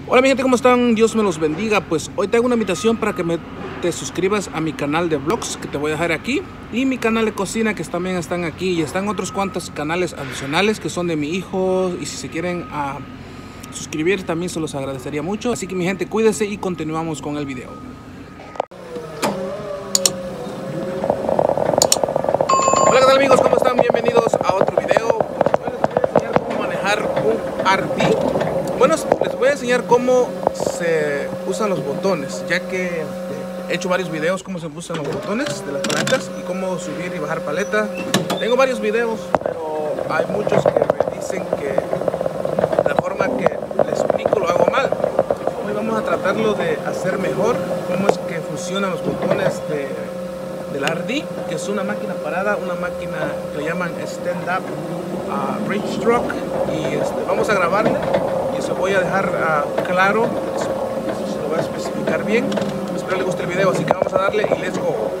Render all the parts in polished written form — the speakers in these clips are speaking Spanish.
Hola mi gente, ¿cómo están? Dios me los bendiga. Pues hoy te hago una invitación para que te suscribas a mi canal de vlogs que te voy a dejar aquí, y mi canal de cocina que también están aquí, y están otros cuantos canales adicionales que son de mi hijo, y si se quieren suscribir también se los agradecería mucho. Así que mi gente, cuídense y continuamos con el video. Hola, ¿qué tal amigos? ¿Cómo están? Bienvenidos a otro video. Hoy les voy a enseñar cómo manejar un RD. Bueno, les voy a enseñar cómo se usan los botones, ya que he hecho varios videos cómo se usan los botones de las palancas y cómo subir y bajar paleta. Tengo varios videos, pero hay muchos que me dicen que la forma que les explico lo hago mal. Hoy vamos a tratarlo de hacer mejor, cómo es que funcionan los botones del RD, que es una máquina parada, una máquina que le llaman stand up bridge truck, y vamos a grabarle y se voy a dejar claro, se lo voy a especificar bien. Espero les guste el video, así que vamos a darle y let's go.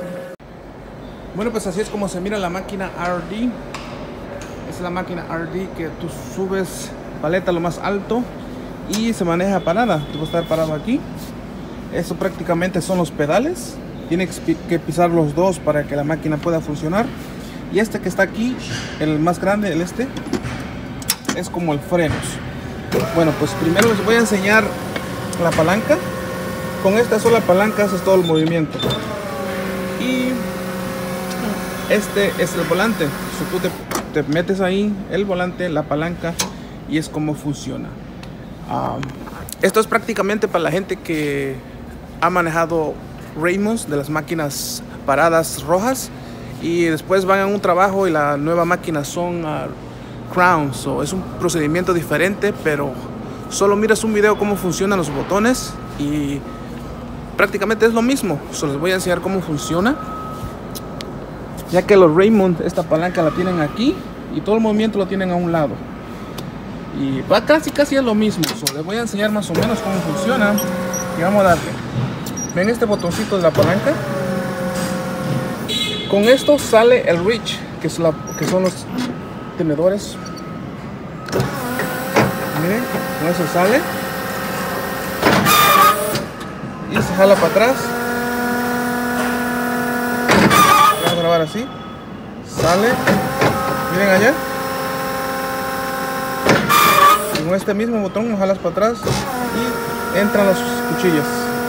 Bueno, pues así es como se mira la máquina RD. Es la máquina RD que tú subes paleta lo más alto y se maneja parada. Tú vas a estar parado aquí. Eso prácticamente son los pedales. Tienes que pisar los dos para que la máquina pueda funcionar. Y este que está aquí, el más grande, es como el frenos. Bueno, pues primero les voy a enseñar la palanca. Con esta sola palanca haces todo el movimiento. Y este es el volante. Tú te metes ahí el volante, la palanca, y es como funciona. Esto es prácticamente para la gente que ha manejado Raymonds, de las máquinas paradas rojas, y después van a un trabajo y la nueva máquina son Crowns. Es un procedimiento diferente, pero solo miras un video cómo funcionan los botones y prácticamente es lo mismo. Les voy a enseñar cómo funciona, ya que los Raymonds esta palanca la tienen aquí y todo el movimiento lo tienen a un lado, y va casi es lo mismo. Les voy a enseñar más o menos cómo funciona y vamos a darle. Ven este botoncito de la palanca. Con esto sale el reach, que son los tenedores. Miren, con eso sale y se jala para atrás. Voy a grabar así. Sale, miren allá. Y con este mismo botón lo jalas para atrás y entran las cuchillas.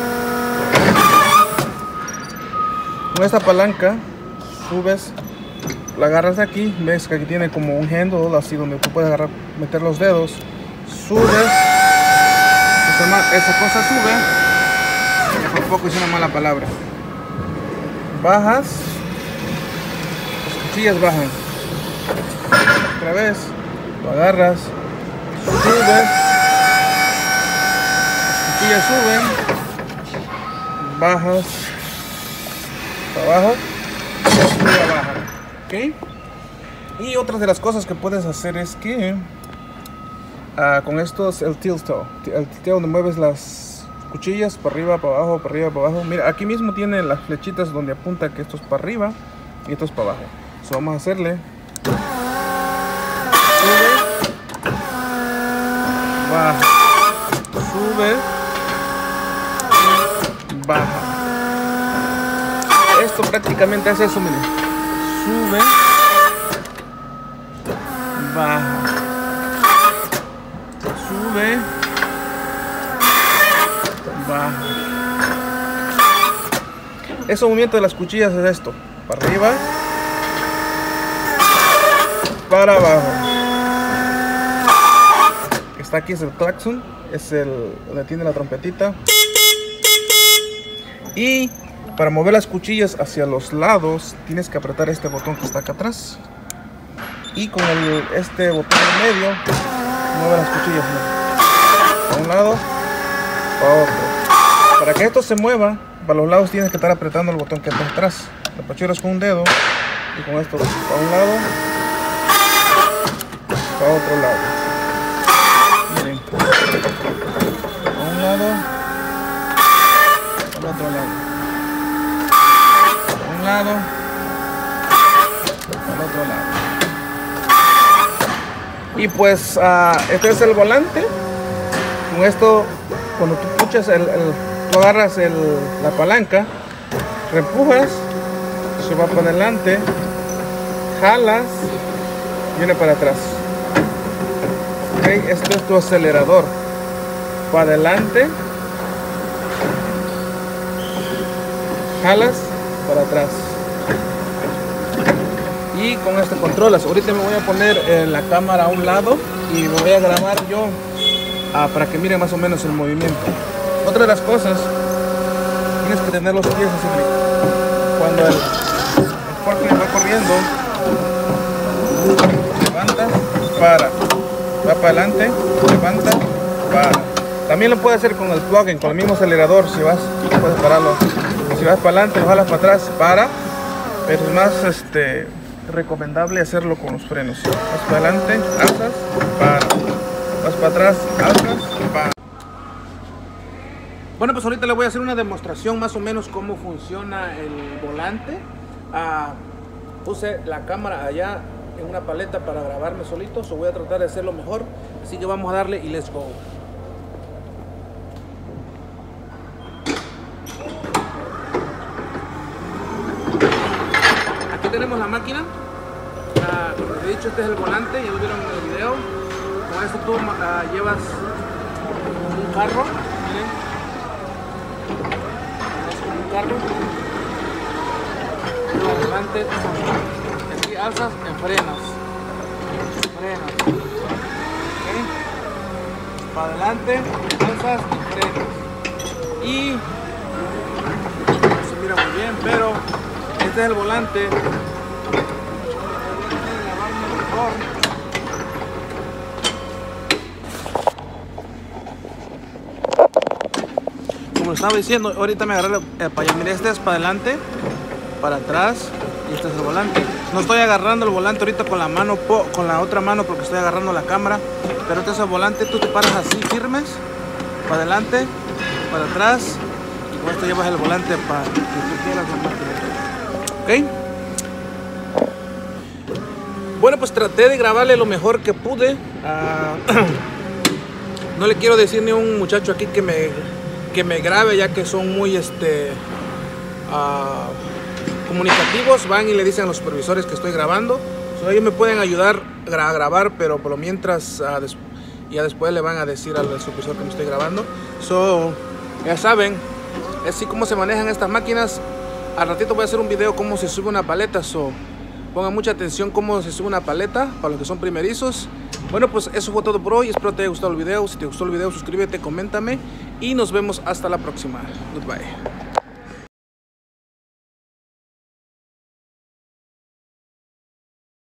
Con esta palanca subes, la agarras de aquí, ves que aquí tiene como un handle así donde tú puedes agarrar, meter los dedos, subes, esa cosa sube, por poco hice una mala palabra, bajas, las cuchillas bajan, otra vez, lo agarras, subes, las cuchillas suben, bajas, para abajo, baja, ¿ok? Y otra de las cosas que puedes hacer es que con esto es el tilteo, donde mueves las cuchillas para arriba, para abajo, para arriba, para abajo. Mira, aquí mismo tiene las flechitas donde apunta que esto es para arriba y esto es para abajo. Vamos a hacerle, sube, baja, sube, baja. Esto prácticamente hace eso, miren. Sube, baja, sube, baja. Ese movimiento de las cuchillas es esto: para arriba, para abajo. Está aquí es el claxon, es donde tiene la trompetita. Y para mover las cuchillas hacia los lados tienes que apretar este botón que está acá atrás, y con este botón en medio mueve las cuchillas, ¿no? Para un lado, para otro. Para que esto se mueva para los lados tienes que estar apretando el botón que está atrás. Lo apachuras con un dedo y con esto para un lado, para otro lado. Miren, para un lado, para otro lado, lado, al otro lado. Y pues este es el volante. Con esto, cuando tú puchas tú agarras la palanca, reempujas, se va para adelante, jalas, viene para atrás. Okay, esto es tu acelerador. Para adelante, jalas, para atrás. Y con esto controlas. Ahorita me voy a poner la cámara a un lado y me voy a grabar yo para que miren más o menos el movimiento. Otra de las cosas, tienes que tener los pies así. Cuando el forklift va corriendo, levantas, va para adelante, levanta, para. También lo puedes hacer con el plug-in, con el mismo acelerador. Si vas, puedes pararlo. Si vas para adelante, lo jalas para atrás, para. Pero es más recomendable hacerlo con los frenos. Vas para adelante, alzas, para. Vas para atrás, alzas, para. Bueno, pues ahorita le voy a hacer una demostración más o menos cómo funciona el volante. Puse la cámara allá en una paleta para grabarme solito, voy a tratar de hacerlo mejor. Así que vamos a darle y let's go. Aquí tenemos la máquina. Como les he dicho, este es el volante, ya lo vieron en el video. Con esto tú llevas un carro, miren. Un carro. Adelante, aquí alzas, frenas. ¿Okay? Para adelante, alzas y frenas. Y no se mira muy bien, pero este es el volante. Como estaba diciendo, ahorita me agarré para allá. Mira, este es para adelante, para atrás, y este es el volante. No estoy agarrando el volante ahorita con la mano, con la otra mano, porque estoy agarrando la cámara. Pero este es el volante, tú te paras así firmes, para adelante, para atrás, y con esto llevas el volante para que tú quieras. ¿Ok? Bueno, pues traté de grabarle lo mejor que pude. No le quiero decir ni a un muchacho aquí que me grabe, ya que son muy comunicativos. Van y le dicen a los supervisores que estoy grabando. Ellos me pueden ayudar a grabar, pero por lo mientras ya después le van a decir al supervisor que me estoy grabando. Ya saben, así como se manejan estas máquinas. Al ratito voy a hacer un video cómo se sube una paleta. Pongan mucha atención cómo se sube una paleta para los que son primerizos. Bueno, pues eso fue todo por hoy. Espero te haya gustado el video. Si te gustó el video, suscríbete, coméntame y nos vemos hasta la próxima. Goodbye.